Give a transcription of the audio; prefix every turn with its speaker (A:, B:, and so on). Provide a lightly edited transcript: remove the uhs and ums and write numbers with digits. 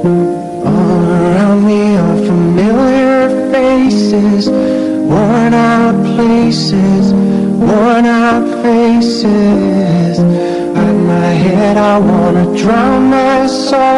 A: All around me are familiar faces, worn out places, worn out faces. Hide my head, I wanna drown my soul